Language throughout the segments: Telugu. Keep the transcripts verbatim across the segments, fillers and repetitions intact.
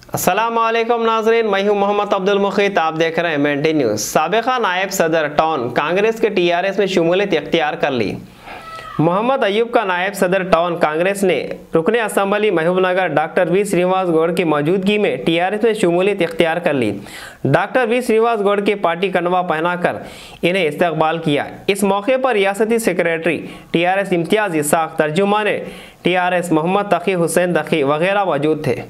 अस्सलामुअलैकुम नाज़रीन, मैं हूं मोहम्मद अब्दुल मुखीत। आप देख रहे हैं एमएनटी न्यूज़। साबिक़ा नायब सदर टाउन कांग्रेस के टीआरएस में शमूलियत इख्तियार कर ली। मोहम्मद अयूब का नायब सदर टाउन कांग्रेस ने रुकने assembly Mahbubnagar doctor V Srinivas Goud की मौजूदगी में टीआरएस में शमूलियत इख्तियार कर ली। डॉक्टर वी श्रीनिवास गौड़ के पार्टी कनवा पहनाकर इन्हें इस्तकबाल किया। इस मौके पर रियासती सेक्रेटरी टीआरएस इम्तियाज़ इसाक, तर्जुमान टीआरएस मोहम्मद तकी हुसैन तकी वगैरह मौजूद थे।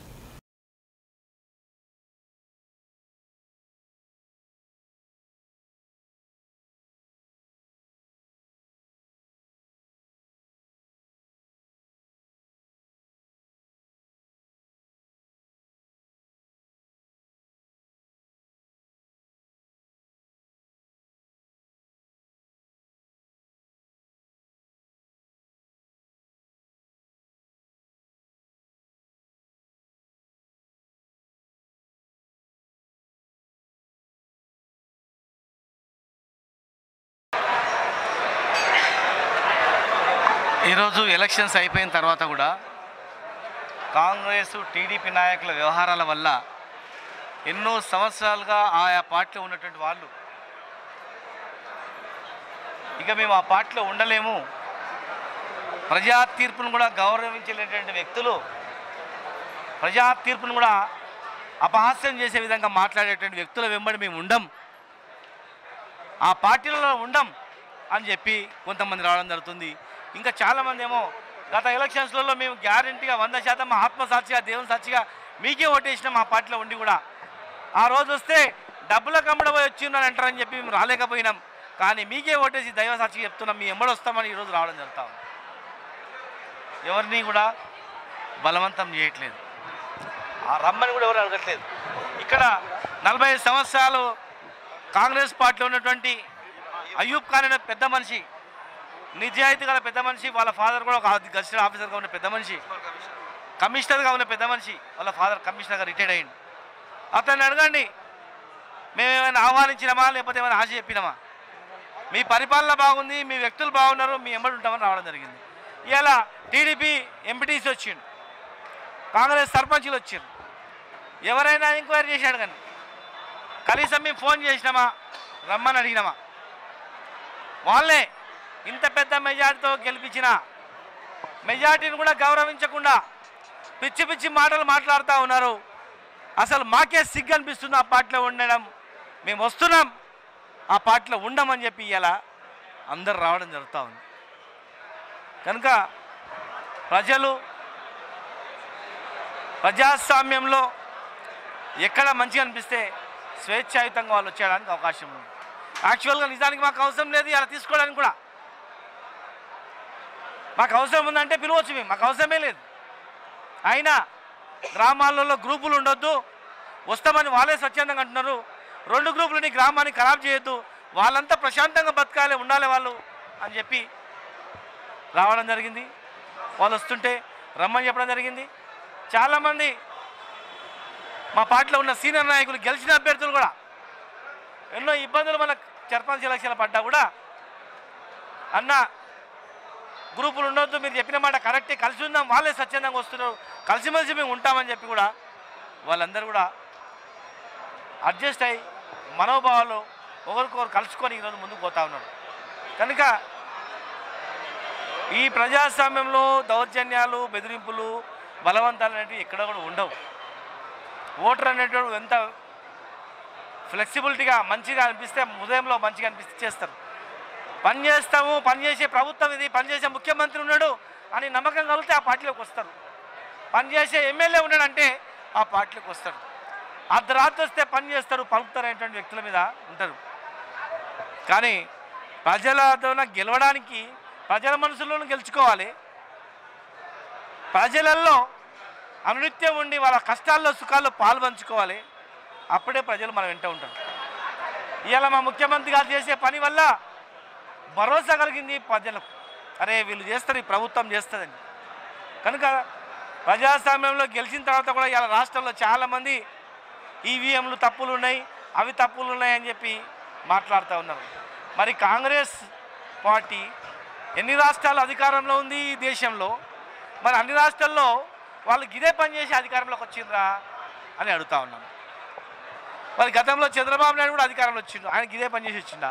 ఈరోజు ఎలక్షన్స్ అయిపోయిన తర్వాత కూడా కాంగ్రెస్ టీడీపీ నాయకుల వ్యవహారాల వల్ల ఎన్నో సంవత్సరాలుగా ఆయా పార్టీలో ఉన్నటువంటి వాళ్ళు ఇక మేము ఆ పార్టీలో ఉండలేము, ప్రజా తీర్పును కూడా గౌరవించలేనటువంటి వ్యక్తులు ప్రజా తీర్పును కూడా అపహాస్యం చేసే విధంగా మాట్లాడేటువంటి వ్యక్తుల వెంబడి మేము ఉండం, ఆ పార్టీలలో ఉండం అని చెప్పి కొంతమంది రావడం జరుగుతుంది. ఇంకా చాలామంది ఏమో గత ఎలక్షన్స్లలో మేము గ్యారంటీగా వంద శాతం మా ఆత్మసాక్షిగా దేవుని సాక్షిగా మీకే ఓటేసినాం మా పార్టీలో ఉండి కూడా, ఆ రోజు వస్తే డబ్బుల కమ్మడపోయి వచ్చి ఉన్నాను అంటారని చెప్పి మేము రాలేకపోయినాం, కానీ మీకే ఓటేసి దైవ సాక్షిగా చెప్తున్నాం మీ ఎంబడి వస్తామని ఈరోజు రావడం జరుగుతాం. ఎవరిని కూడా బలవంతం చేయట్లేదు, ఆ రమ్మని కూడా ఎవరు అడగట్లేదు. ఇక్కడ నలభై ఐదు సంవత్సరాలు కాంగ్రెస్ పార్టీలో ఉన్నటువంటి అయూబ్ ఖాన్ అనే పెద్ద మనిషి, నిజాయితీ గల పెద్ద మనిషి, వాళ్ళ ఫాదర్ కూడా ఒక గజిటెడ్ ఆఫీసర్గా ఉన్న పెద్ద మనిషి, కమిషనర్గా ఉన్న పెద్ద మనిషి, వాళ్ళ ఫాదర్ కమిషనర్గా రిటైర్డ్ అయ్యింది. అతన్ని అడగండి, మేమేమైనా ఆహ్వానించినామా లేకపోతే ఏమైనా ఆశ చెప్పినామా? మీ పరిపాలన బాగుంది, మీ వ్యక్తులు బాగున్నారు, మీ ఎంబడి ఉంటామని రావడం జరిగింది. ఇలా టీడీపీ ఎంపీటీసీ వచ్చిండు, కాంగ్రెస్ సర్పంచ్లు వచ్చారు, ఎవరైనా ఎంక్వైరీ చేశాడు కానీ కనీసం మేము ఫోన్ చేసినామా, రమ్మని అడిగినామా? వాళ్ళే ఇంత పెద్ద మెజార్టీతో గెలిపించిన మెజార్టీని కూడా గౌరవించకుండా పిచ్చి పిచ్చి మాటలు మాట్లాడుతూ ఉన్నారు. అసలు మాకే సిగ్గు అనిపిస్తుంది ఆ పార్టీలో ఉండడం, మేము వస్తున్నాం ఆ పార్టీలో ఉండమని చెప్పి ఇలా అందరు రావడం జరుగుతూ ఉంది. కనుక ప్రజలు ప్రజాస్వామ్యంలో ఎక్కడ మంచిగా అనిపిస్తే స్వేచ్ఛాయుతంగా వాళ్ళు వచ్చేయడానికి అవకాశం ఉంది. యాక్చువల్గా నిజానికి మాకు అవసరం లేదు ఇలా తీసుకోవడానికి కూడా, మాకు అవసరం ఉందంటే పిలవచ్చు, మేము మాకు అవసరమే లేదు. అయినా గ్రామాలలో గ్రూపులు ఉండొద్దు, వస్తామని వాళ్ళే స్వచ్ఛందంగా అంటున్నారు. రెండు గ్రూపులని గ్రామాన్ని ఖరాబ్ చేయొద్దు, వాళ్ళంతా ప్రశాంతంగా బతకాలి ఉండాలి వాళ్ళు అని చెప్పి రావడం జరిగింది. వాళ్ళు వస్తుంటే రమ్మని చెప్పడం జరిగింది. చాలామంది మా పార్టీలో ఉన్న సీనియర్ నాయకులు, గెలిచిన అభ్యర్థులు కూడా ఎన్నో ఇబ్బందులు మన సర్పంచ్ ఎలక్షన్లు పడ్డా కూడా అన్న గ్రూపులు ఉండొద్దు, మీరు చెప్పిన మాట కరెక్టే, కలిసి ఉందాం, వాళ్ళే స్వచ్ఛందంగా వస్తున్నారు, కలిసిమెలిసి మేము ఉంటామని చెప్పి కూడా వాళ్ళందరూ కూడా అడ్జస్ట్ అయ్యి మనోభావాలు ఒకరికొకరు కలుసుకొని ఈరోజు ముందుకు పోతా ఉన్నారు. కనుక ఈ ప్రజాస్వామ్యంలో దౌర్జన్యాలు, బెదిరింపులు, బలవంతాలు అనేవి ఎక్కడ కూడా ఉండవు. ఓటర్ అనేటువంటి ఎంత ఫ్లెక్సిబిలిటీగా మంచిగా అనిపిస్తే, ఉదయంలో మంచిగా అనిపిస్తే చేస్తారు. పని చేస్తాము, పనిచేసే ప్రభుత్వం ఇది, పనిచేసే ముఖ్యమంత్రి ఉన్నాడు అని నమ్మకం కలిగితే ఆ పార్టీలోకి వస్తారు. పనిచేసే ఎమ్మెల్యే ఉన్నాడంటే ఆ పార్టీలోకి వస్తారు. అర్ధరాత్రి వస్తే పని చేస్తారు, పలుకుతారు అనేటువంటి వ్యక్తుల మీద ఉంటారు. కానీ ప్రజలతో గెలవడానికి ప్రజల మనసులోనూ గెలుచుకోవాలి, ప్రజలలో అనునిత్యం ఉండి వాళ్ళ కష్టాల్లో సుఖాల్లో పాలు పంచుకోవాలి. అప్పుడే ప్రజలు మన వెంట ఉంటారు. ఇవాళ మా ముఖ్యమంత్రి గారు చేసే పని వల్ల భరోసా కలిగింది ప్రజలకు, అరే వీళ్ళు చేస్తారు, ఈ ప్రభుత్వం చేస్తుందని. కనుక ప్రజాస్వామ్యంలో గెలిచిన తర్వాత కూడా ఇలా రాష్ట్రంలో చాలామంది ఈవీఎంలు తప్పులు ఉన్నాయి, అవి తప్పులు ఉన్నాయని చెప్పి మాట్లాడుతూ ఉన్నారు. మరి కాంగ్రెస్ పార్టీ ఎన్ని రాష్ట్రాలు అధికారంలో ఉంది ఈ దేశంలో, మరి అన్ని రాష్ట్రాల్లో వాళ్ళకి ఇదే పని చేసి అధికారంలోకి వచ్చిండ్రా? అని అడుగుతా ఉన్నాను. మరి గతంలో చంద్రబాబు నాయుడు కూడా అధికారంలో వచ్చిండు, ఆయనకి ఇదే పని చేసి వచ్చిండా?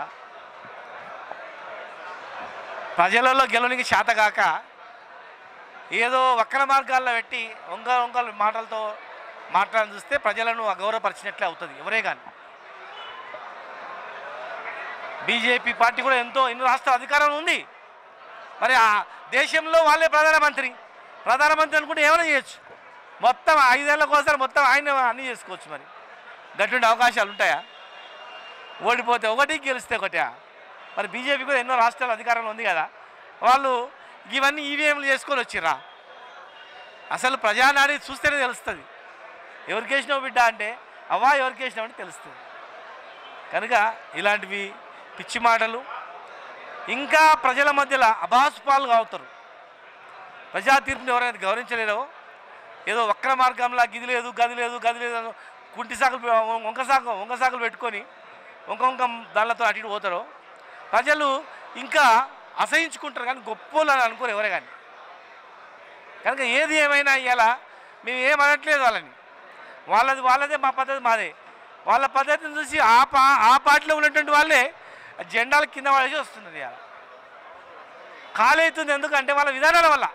ప్రజలలో గెలవనికి శాతగాక ఏదో వక్ర మార్గాల్లో పెట్టి ఒంగ ఒంగల మాటలతో మాట్లాడి చూస్తే ప్రజలను అగౌరవపరిచినట్లే అవుతుంది ఎవరే కానీ. బీజేపీ పార్టీ కూడా ఎంతో ఎన్నో రాష్ట్రాల అధికారం ఉంది. మరి ఆ దేశంలో వాళ్ళే ప్రధానమంత్రి ప్రధానమంత్రి అనుకుంటే ఏమైనా చేయొచ్చు. మొత్తం ఐదేళ్ళకోసారి మొత్తం ఆయన అన్నీ చేసుకోవచ్చు. మరి గట్టుండే అవకాశాలు ఉంటాయా? ఓడిపోతే ఒకటి గెలిస్తే ఒకటా? మరి బీజేపీ కూడా ఎన్నో రాష్ట్రాల అధికారంలో ఉంది కదా, వాళ్ళు ఇవన్నీ ఈవీఎంలు చేసుకొని వచ్చిర్రా? అసలు ప్రజానాడి చూస్తేనే తెలుస్తుంది ఎవరికి వేసినావు బిడ్డ అంటే అవ్వా ఎవరికి వేసినావు అంటే తెలుస్తుంది. కనుక ఇలాంటివి పిచ్చి మాటలు ఇంకా ప్రజల మధ్యలో అభాసుపాలుగా అవుతారు. ప్రజా తీర్పుని ఎవరైనా గౌరవించలేరో ఏదో వక్ర మార్గంలా గిది లేదు గది లేదు గది లేదు కుంటి సాకులు వంక సాకు వంక సాకులు పెట్టుకొని వంక వంక దానిలతో అటు ఇటు పోతారో ప్రజలు ఇంకా అసహించుకుంటారు, కానీ గొప్పలు అని అనుకోరు ఎవరే కానీ. కనుక ఏది ఏమైనా ఇలా మేము ఏమనట్లేదు వాళ్ళని, వాళ్ళది వాళ్ళదే మా పద్ధతి మాదే. వాళ్ళ పద్ధతిని చూసి ఆ పా ఆ పార్టీలో ఉన్నటువంటి వాళ్ళే జెండాల కింద పడేసి వస్తున్నది. ఇలా ఖాళీ అవుతుంది ఎందుకంటే వాళ్ళ విధానాల వల్ల,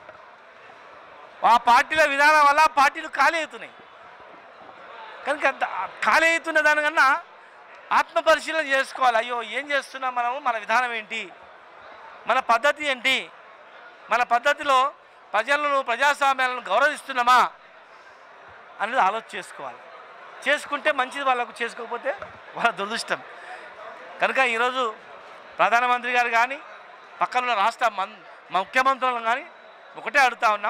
ఆ పార్టీల విధానం వల్ల పార్టీలు ఖాళీ అవుతున్నాయి. కనుక ఖాళీ అవుతున్న దానికన్నా ఆత్మపరిశీలన చేసుకోవాలి. అయ్యో ఏం చేస్తున్నాం మనము, మన విధానం ఏంటి, మన పద్ధతి ఏంటి, మన పద్ధతిలో ప్రజలను ప్రజాస్వామ్యాలను గౌరవిస్తున్నామా అనేది ఆలోచన చేసుకోవాలి. చేసుకుంటే మంచిది, వాళ్ళకు చేసుకోకపోతే వాళ్ళ దురదృష్టం. కనుక ఈరోజు ప్రధానమంత్రి గారు కానీ పక్కనున్న రాష్ట్ర మన్ ముఖ్యమంత్రులను కానీ ఒకటే అడుగుతా ఉన్నాం,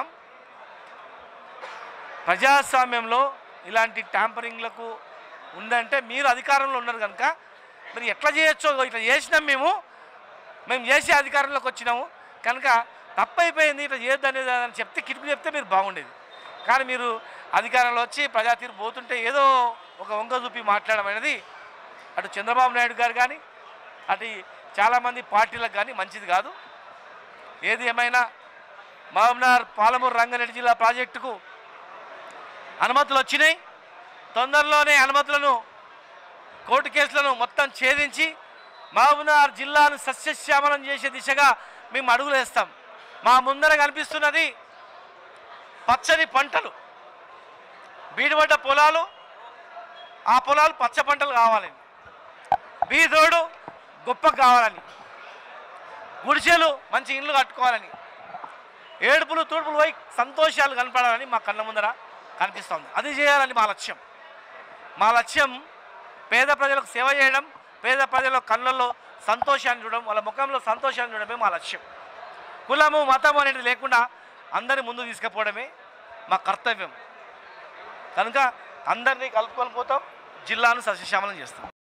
ప్రజాస్వామ్యంలో ఇలాంటి ట్యాంపరింగ్లకు ఉందంటే మీరు అధికారంలో ఉన్నారు కనుక మరి ఎట్లా చేయొచ్చో ఇట్లా చేసినాం, మేము మేము చేసే అధికారంలోకి వచ్చినాము కనుక తప్పైపోయింది ఇట్లా చేయొద్దు అనేది అని చెప్తే కిటుకు చెప్తే మీరు బాగుండేది. కానీ మీరు అధికారంలో వచ్చి ప్రజా తీర్పు పోతుంటే ఏదో ఒక వంగ చూపి మాట్లాడడం అనేది అటు చంద్రబాబు నాయుడు గారు కానీ అటు చాలామంది పార్టీలకు కానీ మంచిది కాదు. ఏది ఏమైనా మహబూబ్నగర్ పాలమూరు రంగారెడ్డి జిల్లా ప్రాజెక్టుకు అనుమతులు వచ్చినాయి. తొందరలోనే అనుమతులను కోర్టు కేసులను మొత్తం ఛేదించి మహబూబ్నగర్ జిల్లాను సస్యశ్యామలం చేసే దిశగా మేము అడుగులు వేస్తాం. మా ముందర కనిపిస్తున్నది పచ్చని పంటలు, బీడుబడ్డ పొలాలు, ఆ పొలాలు పచ్చ పంటలు కావాలని, బీదోడు గొప్ప కావాలని, గుడిసెలు మంచి ఇళ్ళు కట్టుకోవాలని, ఏడుపులు తూడుపులు పోయి సంతోషాలు కనపడాలని మా కళ్ళ ముందర కనిపిస్తుంది. అది చేయాలని మా లక్ష్యం. మా లక్ష్యం పేద ప్రజలకు సేవ చేయడం, పేద ప్రజల కళ్ళల్లో సంతోషాన్ని చూడడం, వాళ్ళ ముఖంలో సంతోషాన్ని చూడడమే మా లక్ష్యం. కులము మతము అనేది లేకుండా అందరి ముందు తీసుకుపోవడమే మా కర్తవ్యం. కనుక అందరినీ కలుపుకొని పోతాం, జిల్లాను సస్యశ్యామలం చేస్తాం.